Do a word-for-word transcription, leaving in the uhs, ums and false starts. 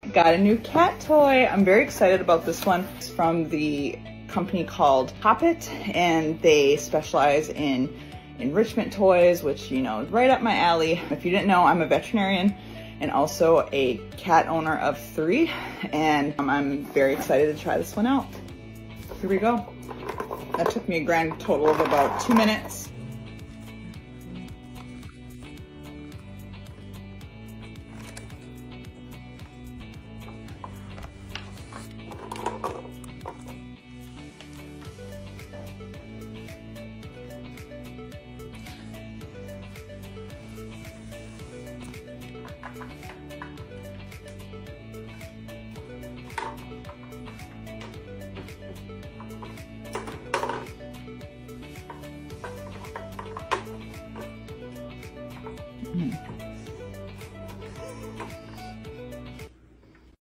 Got a new cat toy. I'm very excited about this one. It's from the company called Hop It, and they specialize in enrichment toys, which, you know, is right up my alley. If you didn't know, I'm a veterinarian and also a cat owner of three, and I'm very excited to try this one out. Here we go. That took me a grand total of about two minutes.